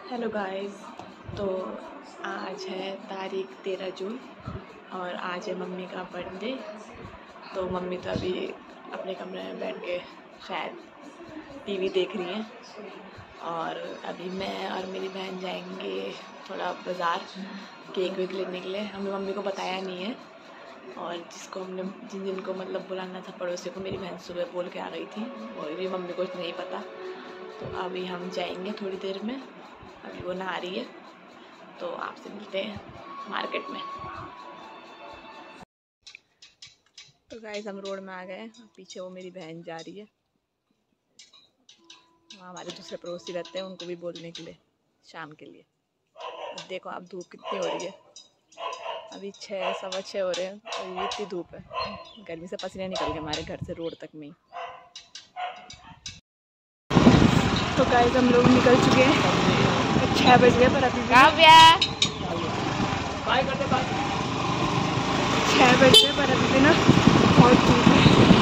Hello guys. तो आज है तारीख 13 जून और आज है मम्मी का बर्थडे। तो मम्मी तो अभी अपने कमरे में बैठ के शायद टीवी देख रही हैं और अभी मैं और मेरी बहन जाएंगे थोड़ा बाज़ार केक वेक लेने के लिए। हमने मम्मी को बताया नहीं है और जिनको मतलब बुलाना था पड़ोसी को मेरी बहन सुबह बोल के आ गई थी और भी मम्मी को नहीं पता। तो अभी हम जाएंगे थोड़ी देर में, अभी वो नहा रही है तो आपसे मिलते हैं मार्केट में। तो गाइस हम रोड में आ गए हैं, पीछे वो मेरी बहन जा रही है। वहाँ हमारे दूसरे पड़ोसी रहते हैं, उनको भी बोलने के लिए शाम के लिए। देखो आप धूप कितनी हो रही है, अभी 6 सवा 6 हो रहे हैं और ये इतनी धूप है, गर्मी से पसीने निकल गए हमारे घर से रोड तक में ही। तो गाइस हम लोग निकल चुके हैं, 6 बज गए पर अभी 6 बज गए पर अभी भी ना बहुत धूप है।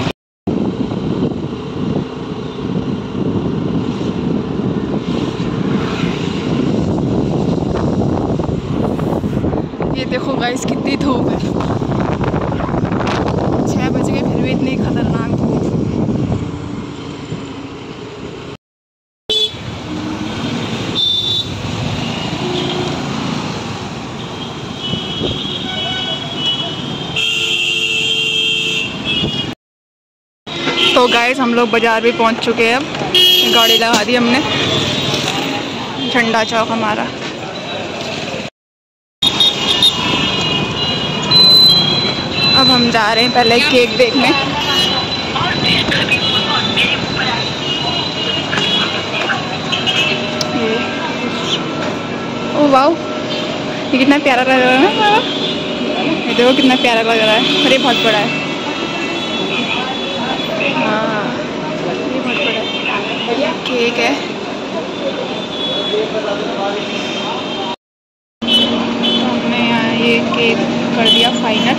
ये देखो गाइस कितनी धूप है, 6 बज गए फिर भी इतनी खतरनाक धूप। तो गाइस हम लोग बाज़ार भी पहुंच चुके हैं। अब गाड़ी लगा दी हमने, झंडा चौक हमारा। अब हम जा रहे हैं पहले केक देखने। ओ वाओ, ये कितना प्यारा लग रहा है ना, ये देखो कितना प्यारा लग रहा है और ये बहुत बड़ा है। हाँ ये बहुत बड़ा है, केक है। हमने यहाँ ये केक कर दिया फाइनल।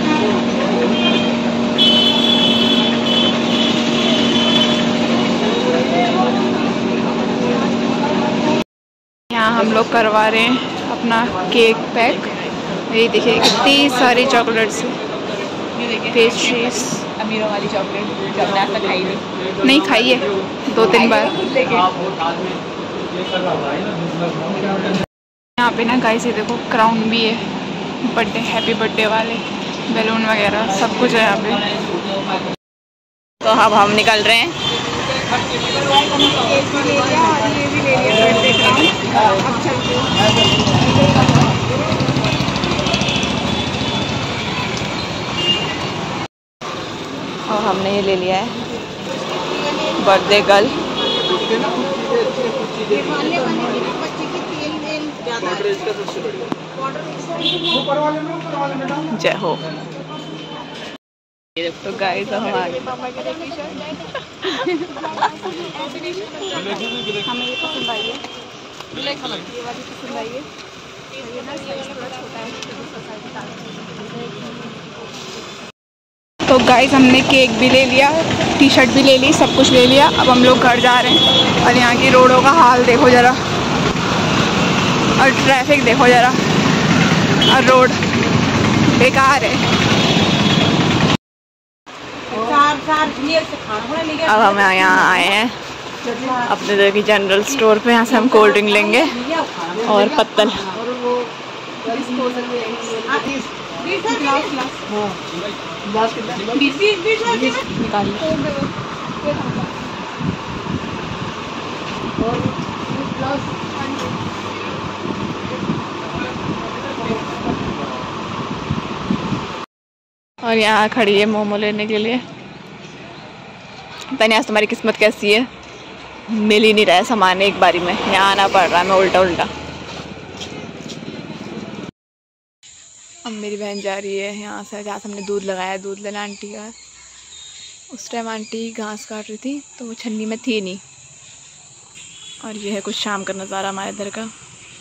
यहाँ हम लोग करवा रहे हैं अपना केक पैक। ये देखिए कितनी सारी चॉकलेट्स, पेस्ट्रीज। अमीरों वाली चॉकलेट जो हमने आज तक खाई नहीं खाई है 2-3 बार। यहाँ पे ना गाइस ये देखो क्राउन भी है, बर्थडे हैप्पी बर्थडे वाले बैलून वगैरह सब कुछ है यहाँ पे। तो अब हम निकल रहे हैं। और हमने ये ले लिया है बर्थडे गर्ल। जय हो। तो गाइस हम आ गए। हमें ये पसंद आई है, ये वाली पसंद आई है। ये ना साइज थोड़ा छोटा है। तो गाइस हमने केक भी ले लिया, टी शर्ट भी ले ली, सब कुछ ले लिया। अब हम लोग घर जा रहे हैं और यहाँ की रोडों का हाल देखो ज़रा, और ट्रैफिक देखो ज़रा, और रोड बेकार है। अब हम यहाँ आए हैं अपने इधर की जनरल स्टोर पे, यहाँ से हम कोल्ड ड्रिंक लेंगे और पत्तल। और यहाँ खड़ी है मोमो लेने के लिए। पता नहीं आज तुम्हारी किस्मत कैसी है, मिल ही नहीं रहा है सामान एक बारी में, यहाँ आना पड़ रहा है मैं उल्टा उल्टा। अब मेरी बहन जा रही है यहाँ से, जहाँ से हमने दूध लगाया, दूध लेना आंटी का। उस टाइम आंटी घास काट रही थी तो वो छन्नी में थी नहीं। और ये है कुछ शाम का नज़ारा हमारे इधर का।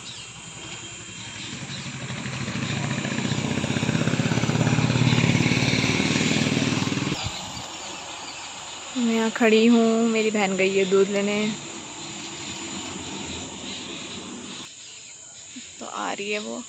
मैं यहाँ खड़ी हूँ, मेरी बहन गई है दूध लेने। आ रही है वो।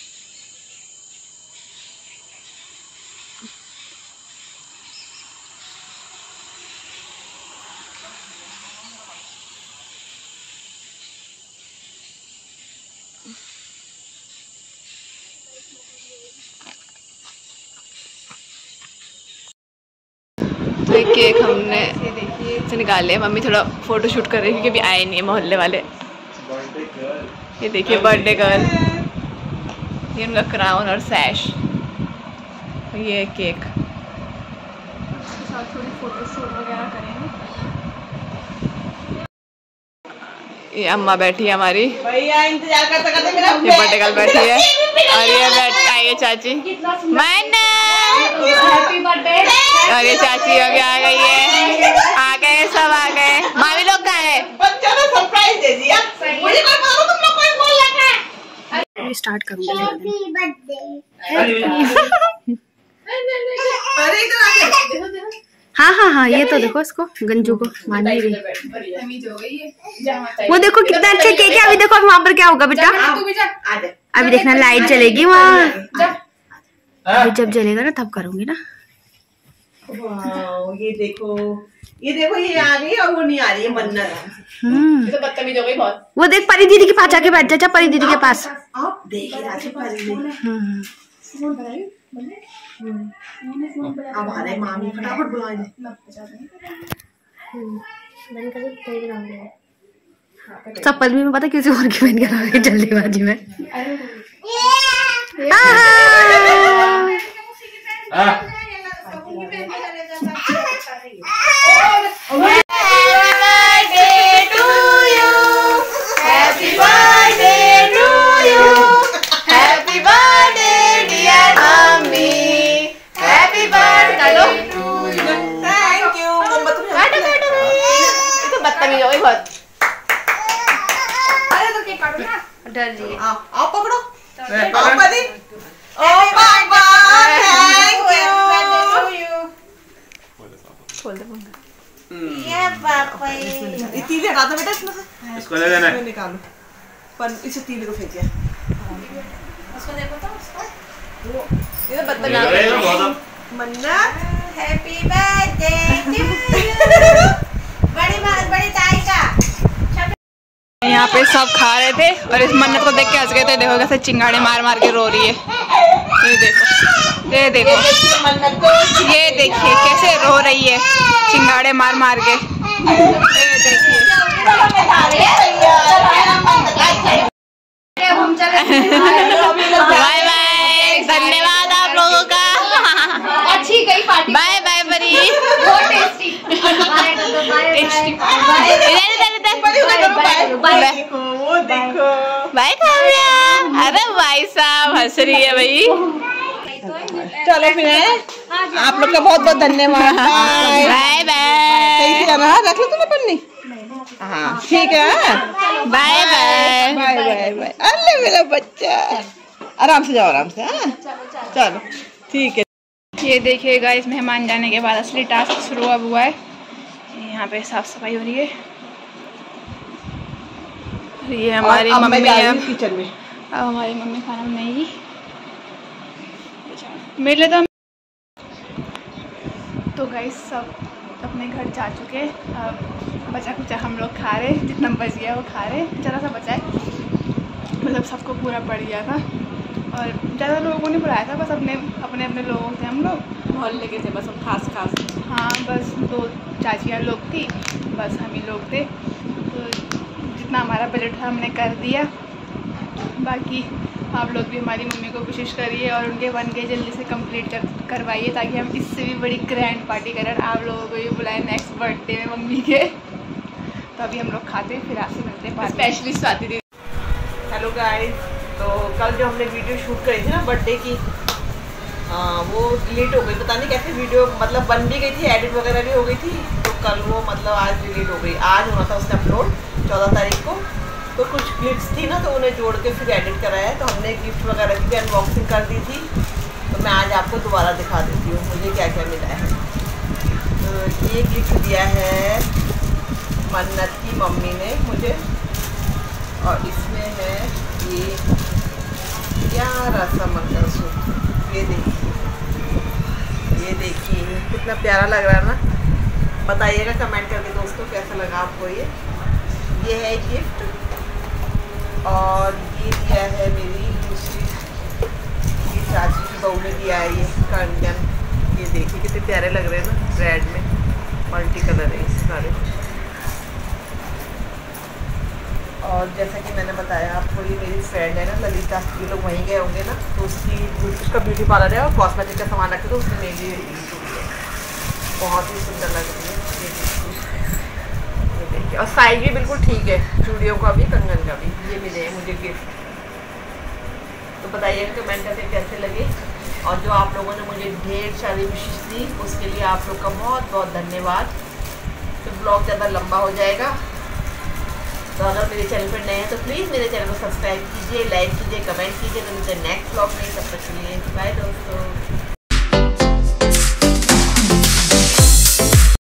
तो एक केक हमने से निकाल लिया। मम्मी थोड़ा फोटो शूट कर रही है क्योंकि अभी आए नहीं है मोहल्ले वाले। ये देखिए बर्थडे गर्ल, ये उनका क्राउन और सैश, ये केक। थोड़ी फोटो शूट वगैरह करेंगे। ये अम्मा बैठी है हमारी, भैया इंतजार करते करते मेरा ये बर्थडे गर्ल बैठी है और ये आई है चाची मैंने। Happy birthday. और ये चाची हो गया, आ गई है, आ गए सब आ गए। मामी लोग कहाँ है? बच्चों ने सरप्राइज दे दिया। मुझे कोई मालूम तुम लोग कोई बोल रहा है। मैं स्टार्ट करूंगी। Happy birthday. अरे इधर आ जा। हाँ हाँ हाँ, ये तो देखो इसको गंजू को मान नहीं रही। वो देखो कितना अच्छा केक है। अभी देखो वहाँ पर क्या होगा बेटा, अभी देखना लाइट जलेगी वहाँ। अभी जब जलेगा ना तब करूंगी ना। ये देखो ये आ गई और वो नहीं आ रही है मन्नत। ये तो बदतमीज हो गई बहुत। वो देख परी दीदी के पास जाके बैठ जा, परी दीदी के पास। आप देख अब आ रहे मामी, फटाफट बुला दे। चप्पल भी मैं पता किसी और की पहन के आ गई जल्दीबाजी में। डर रही है। आओ पकड़ो। आओ परी। ओ पापा थैंक यू। खोल दे। ये पापा ये तीली हटा दो बेटा इसमें से। इसको ले लेना। निकालो। पर इसे तीली को फेंकिए। उसको देखो तो उसको। वो ये बदतमीज Mannat. Happy birthday to you. बड़ी ताई का। यहाँ पे सब खा रहे थे और इस मन्नत को देख के हंस गए थे। देखो कैसे चिंगाड़े मार मार के रो रही है। ये देखो, ये देखो, ये देखिए कैसे रो रही है चिंगाड़े मार मार के। ये देखिए। बाय बाय, धन्यवाद आप लोगों का। अच्छी गई पार्टी। बाय बाय बरी। बहुत टेस्टी। बाय काव्या। अरे भाई साहब हंस रही है भाई। चलो फिर आप लोग का बहुत बहुत धन्यवाद। Bye bye. रख लो तुम्हें पन्नी। हाँ ठीक है। Bye bye bye bye bye. अरे मेरा बच्चा, आराम से जाओ, आराम से। हाँ चलो ठीक है। ये देखिए गाइस, मेहमान जाने के बाद असली टास्क शुरू अब हुआ है। यहाँ पे साफ सफाई हो रही है। ये हमारी मम्मी है किचन में। अब हमारी मम्मी खाना बनाएगी मेरे लिए। तो गाइस सब अपने घर जा चुके हैं। अब बचा कुचा हम लोग खा रहे, जितना बच गया वो खा रहे। ज़रा सा बचा है, मतलब सबको पूरा पड़ गया था और ज़्यादा लोगों को नहीं बुलाया था, बस अपने अपने लोगों थे हम लोग मोहल्ले के थे बस, हम खास। हाँ बस 2 चाचियाँ लोग थी, बस हम ही लोग थे। तो जितना हमारा बजट था हमने कर दिया। बाकी आप लोग भी हमारी मम्मी को कोशिश करिए और उनके 1K जल्दी से कंप्लीट करवाइए ताकि हम इससे भी बड़ी ग्रैंड पार्टी करें, आप लोगों को भी बुलाएं नेक्स्ट बर्थडे में मम्मी के। तो अभी हम लोग खाते हैं, फिर आपसे मिलते हैं। स्पेशली स्वाति दीदी। हेलो गाइस, तो कल जो हमने वीडियो शूट करी थी ना बर्थडे की, वो डिलीट हो गई। पता नहीं कैसे वीडियो, मतलब बन भी गई थी, एडिट वगैरह भी हो गई थी। तो कल वो मतलब आज डिलीट हो गई। आज होना था उसने अपलोड 14 तारीख को। तो कुछ क्लिप्स थी ना, तो उन्हें जोड़ के फिर एडिट कराया है। तो हमने गिफ्ट वगैरह की भी अनबॉक्सिंग कर दी थी। तो मैं आज आपको दोबारा दिखा देती हूँ मुझे क्या क्या मिला है। तो ये गिफ्ट दिया है मन्नत की मम्मी ने मुझे, और इसमें है ये प्यारा सा मंगलसूत्र, ये देखिए कितना प्यारा लग रहा है ना। बताइएगा कमेंट करके दोस्तों कैसा लगा आपको ये है गिफ्ट। और ये दिया है मेरी दूसरी चाची की बहू ने दिया है ये कंगन। ये देखिए कितने प्यारे लग रहे हैं ना, रेड में मल्टी कलर है इस सारे। और जैसा कि मैंने बताया आपको, ये मेरी फ्रेंड है ना ललिता, ये लोग वहीं गए होंगे ना, तो उसका ब्यूटी पार्लर है और कॉस्मेटिक का सामान रखे, तो उसने मेरी बहुत ही सुंदर लग रही है। ये देखिए और साइज भी बिल्कुल ठीक है, चूड़ियों का भी कंगन का भी। ये मिले हैं मुझे गिफ्ट। तो बताइएगा कमेंट करके कैसे लगे। और जो आप लोगों ने मुझे ढेर सारी विशेष दी उसके लिए आप लोग का बहुत बहुत धन्यवाद। तो ब्लॉग ज़्यादा लंबा हो जाएगा, तो अगर मेरे चैनल पर नए हैं तो प्लीज़ मेरे चैनल को सब्सक्राइब कीजिए, लाइक कीजिए, कमेंट कीजिए। तो मुझे नेक्स्ट ब्लॉग में, तब तक के लिए बाय दोस्तों।